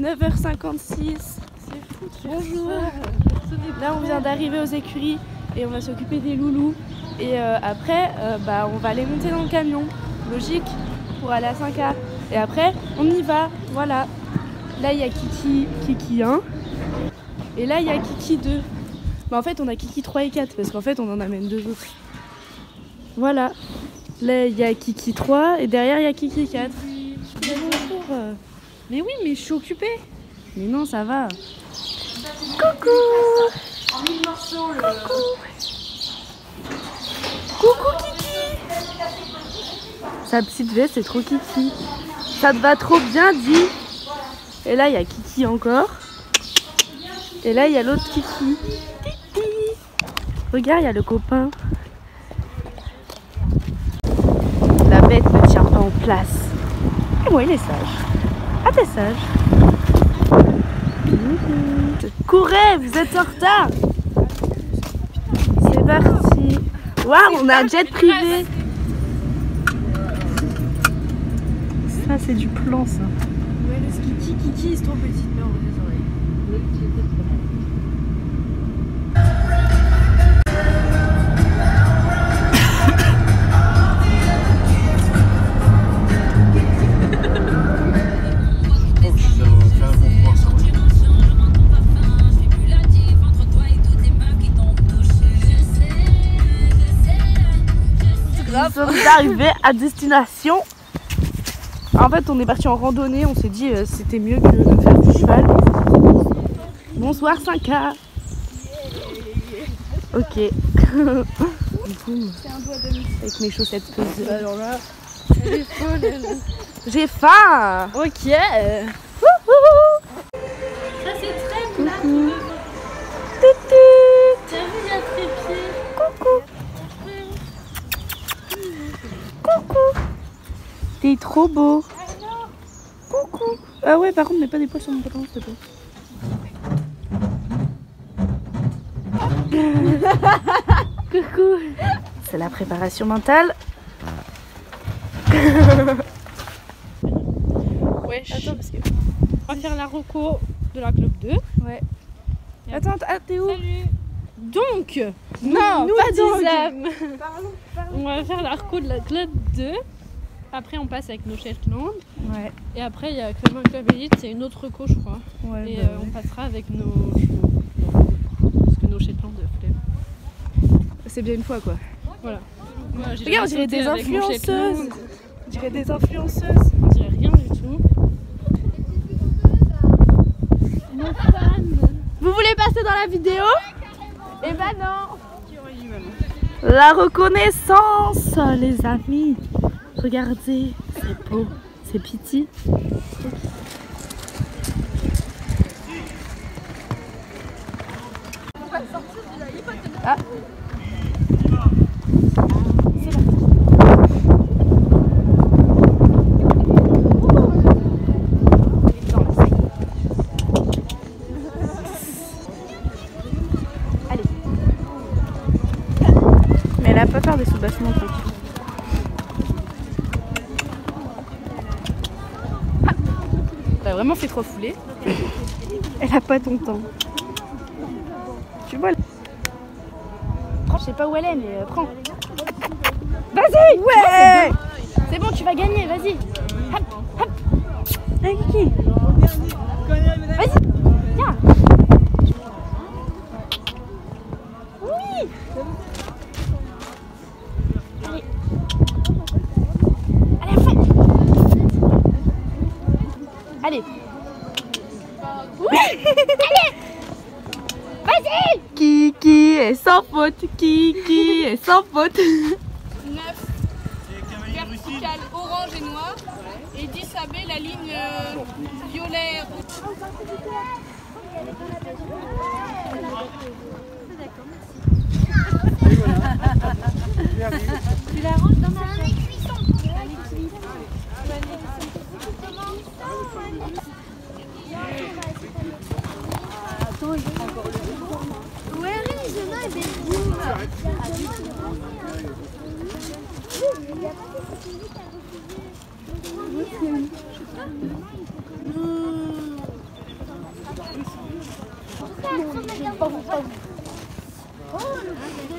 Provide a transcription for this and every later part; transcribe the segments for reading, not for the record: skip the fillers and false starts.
9h56. C'est fou. Bonjour. Là on vient d'arriver aux écuries et on va s'occuper des loulous. Et après on va aller monter dans le camion. Logique pour aller à 5A. Et après on y va. Voilà. Là il y a Kiki 1. Et là il y a Kiki 2. En fait on a Kiki 3 et 4 parce qu'en fait on en amène 2 autres. Voilà. Là il y a Kiki 3 et derrière il y a Kiki 4. Bonjour. Mais oui, mais je suis occupée. Mais non, ça va. Coucou. En 1000 morceaux le... Coucou Kiki. Sa petite veste c'est trop Kiki. Ça te va trop bien dit. Et là il y a Kiki encore. Et là il y a l'autre Kiki. Titi. Regarde, il y a le copain. La bête ne tient pas en place. Et moi il est sage. Ah t'es sage. Courez, vous êtes en retard. C'est parti. Waouh, on a un jet privé. Ça c'est du plan ça. Ouais, le Kiki est trop petite, mais on va les oreilles. Nous sommes arrivés à destination. En fait, on est parti en randonnée. On s'est dit c'était mieux que de faire du cheval. Bonsoir 5A. Ok. C'est un doigt de Avec mes chaussettes pesées. Alors là, elle est folle, elle. J'ai faim. Ok. Ça c'est très plat. Coucou. T'as vu, il y a trépied. Coucou. Coucou. T'es trop beau. Coucou. Ah ouais, par contre, mets pas des poils sur mon pantalon, s'il te plaît. Coucou. C'est la préparation mentale. Wesh. Attends, parce que on va faire la reco de la club 2. Ouais. Attends, t'es où? Salut. Donc, Non, nous pas donc. disâmes. On va faire la reco de la club 2. Après, on passe avec nos Shetland. Ouais. Et après, il y a Club 1, Club Elite, c'est une autre reco, je crois. Ouais, Et bah on ouais. passera avec nos chevaux. Parce que nos Shetland flemme. C'est bien une fois quoi. Voilà. Moi, j'ai Regarde, on jamais dirait sauté des avec mon Shetland. influenceuses. On dirait des influenceuses. On dirait rien du tout. Nos fans. Vous voulez passer dans la vidéo? Eh ben non. La reconnaissance, les amis. Regardez, c'est beau, c'est piti. Ah. C'est là. Allez. Mais elle a pas peur des soubassements, truc. T'as vraiment fait 3 foulées. Elle a pas ton temps. Tu vois. Je sais pas où elle est, mais prends. Vas-y. Ouais. C'est bon, tu vas gagner, vas-y. Hop, hop. Allez, Kiki. Vas-y. Viens. Oui. Allez. Allez, à fond. Allez. Oui. Allez. Vas-y. Kiki est sans faute. Kiki est sans faute. 9 verticale orange et noir et 10 AB la ligne violet rouge. Tu la ranges dans ma tête. Ouais, je n'ai pas vous. Oh, le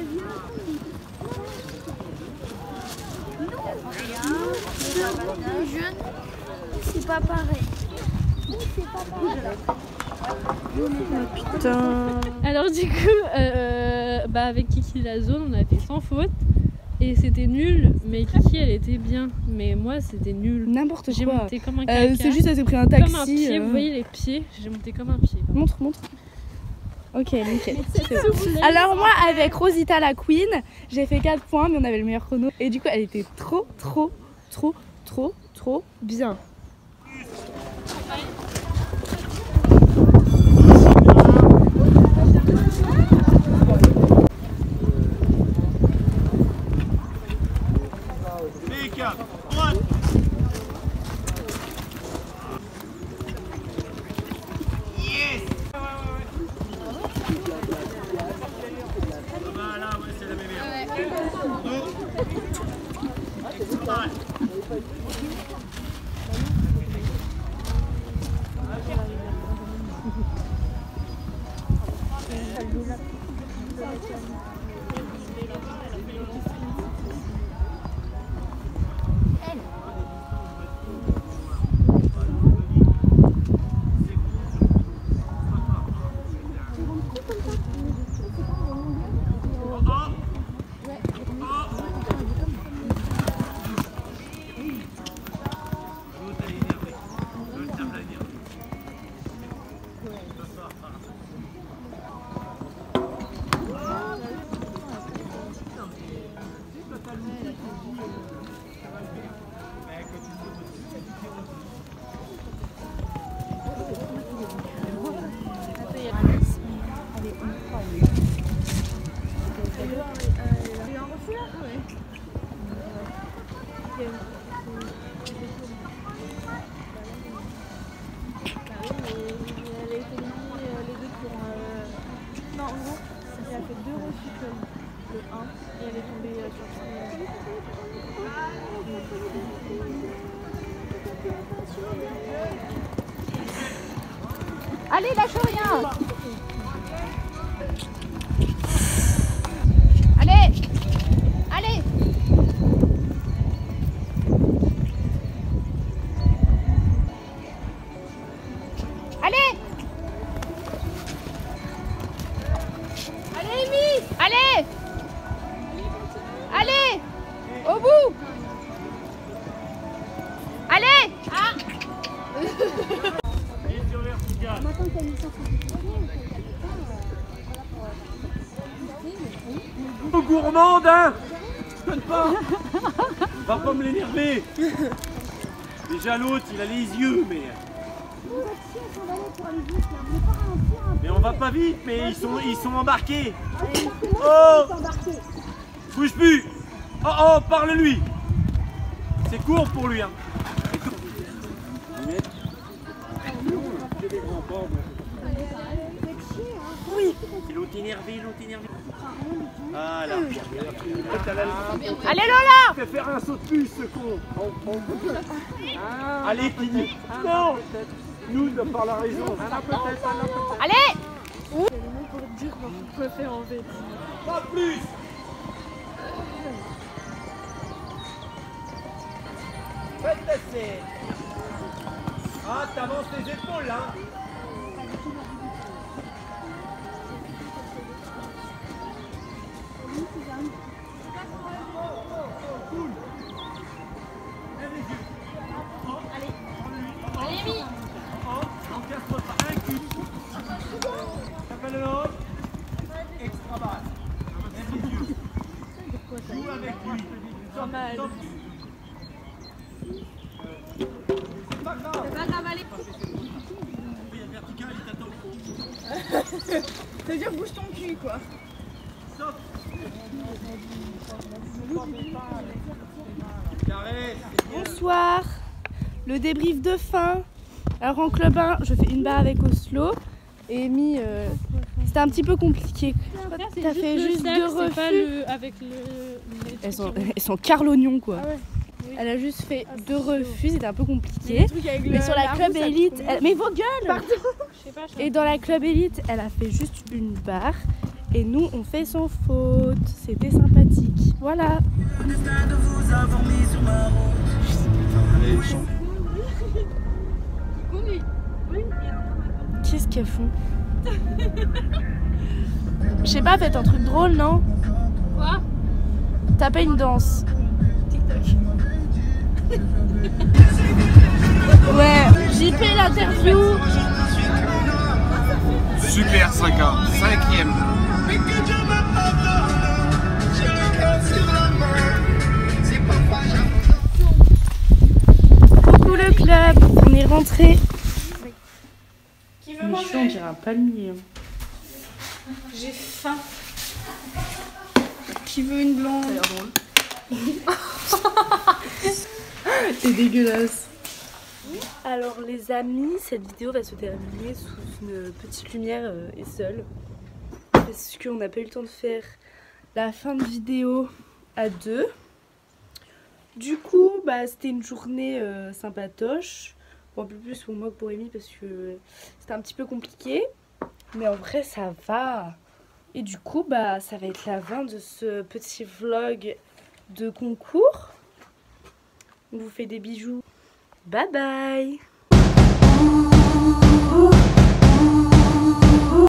jeune, c'est pas pareil. Putain. Alors du coup, avec Kiki la zone, on a fait sans faute. Et c'était nul, mais Kiki elle était bien. Mais moi c'était nul. N'importe J'ai quoi. monté comme un caca. C'est juste, elle s'est pris un taxi. Comme un pied, vous voyez les pieds. J'ai monté comme un pied. Montre. Ok, nickel. Alors moi, avec Rosita la Queen, j'ai fait 4 points, mais on avait le meilleur chrono. Et du coup, elle était trop bien. Allez, lâche rien. Allez. Allez. Allez. Allez, Amy. Allez. Allez. Au bout. Allez. Ah. Gourmande, hein. Donne pas. Va pas me l'énerver. Déjà l'autre, il a les yeux, mais... Mais on va pas vite, mais ils sont embarqués. Oh. Bouge plus. Oh, parle-lui. C'est court pour lui, hein. Oui. L'autre énervé. Ah là. Allez, Lola. Fais faire un saut de puce, ce con. Allez, Kini. Non. Nous, de par la raison. Allez. Pas plus. Faites l'essai. Ah, t'avances les épaules, là. Extra balle. Lève les yeux. Joue avec lui. Pas mal. C'est pas grave. C'est pas grave, allez. Oui, la verticale, il t'attend. C'est-à-dire bouge ton cul, quoi. Sauf. Carré. Bonsoir. Le débrief de fin. Alors en club 1, je fais une barre avec Oslo. Et Amy, c'était un petit peu compliqué. T'as fait juste 2 refus. Pas avec le... Elles sont car l'oignon, quoi. Ah ouais. Oui. Elle a juste fait 2 refus, c'était un peu compliqué. Mais sur la club élite, mais vos gueules. Et dans la club élite, elle a fait juste une barre. Et nous, on fait sans faute. C'était sympathique. Voilà. Qu'est-ce qu'elles font? Je sais pas, faites un truc drôle, non? Quoi? Tapez une danse. TikTok. Ouais. JP l'interview. Super 5A, 5e. Coucou le club, on est rentré. Qui veut manger? On dirait un palmier. J'ai faim. Qui veut une blonde? Ça a l'air drôle. C'est dégueulasse. Alors les amis, cette vidéo va se terminer sous une petite lumière et seule. Parce qu'on n'a pas eu le temps de faire la fin de vidéo à 2. Du coup, bah, c'était une journée sympatoche. Bon, un peu plus pour moi que pour Amy parce que c'était un petit peu compliqué. Mais en vrai, ça va. Et du coup, bah, ça va être la fin de ce petit vlog de concours. On vous fait des bijoux. Bye bye!